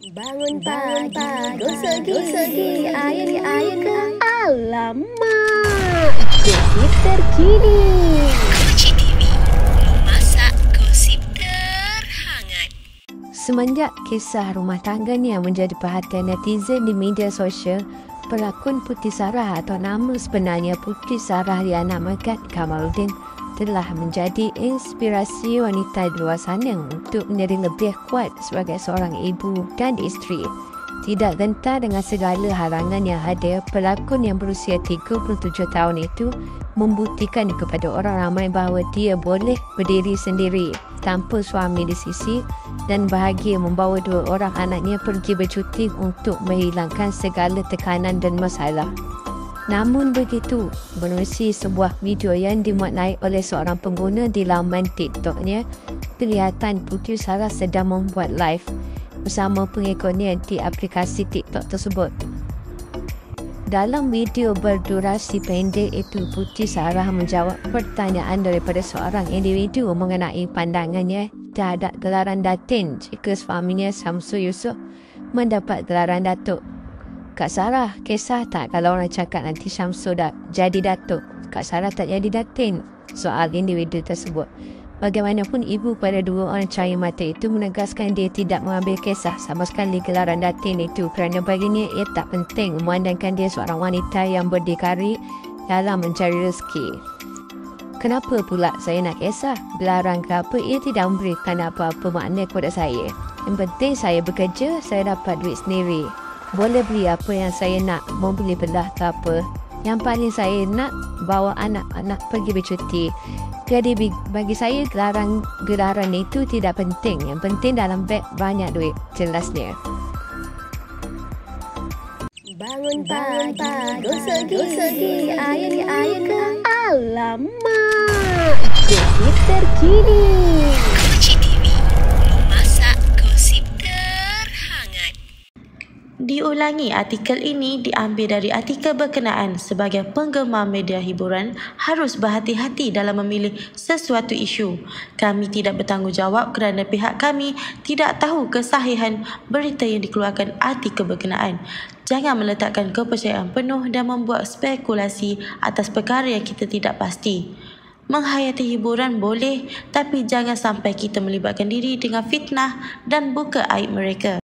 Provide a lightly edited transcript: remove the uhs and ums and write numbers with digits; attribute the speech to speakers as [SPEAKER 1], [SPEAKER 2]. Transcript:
[SPEAKER 1] Bangun pagi, gosok gigi, air ke alamak. Gosip terkini.
[SPEAKER 2] CCTV, masak gosip terhangat.
[SPEAKER 3] Semenjak kisah rumah tangganya menjadi perhatian netizen di media sosial, pelakon Putri Sarah atau nama sebenarnya Putri Sarah Liana Megat Kamaluddin telah menjadi inspirasi wanita di luar sana untuk menjadi lebih kuat sebagai seorang ibu dan isteri. Tidak gentar dengan segala halangan yang ada, pelakon yang berusia 37 tahun itu membuktikan kepada orang ramai bahawa dia boleh berdiri sendiri tanpa suami di sisi dan bahagia membawa 2 orang anaknya pergi bercuti untuk menghilangkan segala tekanan dan masalah. Namun begitu, menerusi sebuah video yang dimuat naik oleh seorang pengguna di laman TikToknya, kelihatan Putri Sarah sedang membuat live bersama pengikutnya di aplikasi TikTok tersebut. Dalam video berdurasi pendek itu, Putri Sarah menjawab pertanyaan daripada seorang individu mengenai pandangannya terhadap gelaran Datin jika suaminya Syamsul Yusof mendapat gelaran Datuk. Kak Sarah, kisah tak kalau orang cakap nanti Syamsul dah jadi Datuk, Kak Sarah tak jadi Datin? Soal individu tersebut. Bagaimanapun, ibu pada 2 orang cahaya mata itu menegaskan dia tidak mengambil kisah sama sekali gelaran Datin itu kerana baginya ia tak penting memandangkan dia seorang wanita yang berdikari dalam mencari rezeki. Kenapa pula saya nak kisah? Gelaran ke apa, ia tidak memberikan apa-apa makna kepada saya. Yang penting saya bekerja, saya dapat duit sendiri. Boleh beli apa yang saya nak, mau beli belah ke apa. Yang paling saya nak bawa anak-anak pergi bercuti. Jadi bagi saya gelaran itu tidak penting. Yang penting dalam beg banyak duit, jelasnya.
[SPEAKER 1] Bangun pagi, gosok gigi, air ke alamak. Gosip terkini.
[SPEAKER 2] CCTV, masak gosip terhangat.
[SPEAKER 4] Diulangi, artikel ini diambil dari artikel berkenaan. Sebagai penggemar media hiburan, harus berhati-hati dalam memilih sesuatu isu. Kami tidak bertanggungjawab kerana pihak kami tidak tahu kesahihan berita yang dikeluarkan artikel berkenaan. Jangan meletakkan kepercayaan penuh dan membuat spekulasi atas perkara yang kita tidak pasti. Menghayati hiburan boleh, tapi jangan sampai kita melibatkan diri dengan fitnah dan buka aib mereka.